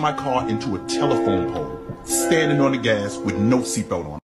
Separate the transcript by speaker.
Speaker 1: my car into a telephone pole, standing on the gas with no seatbelt on.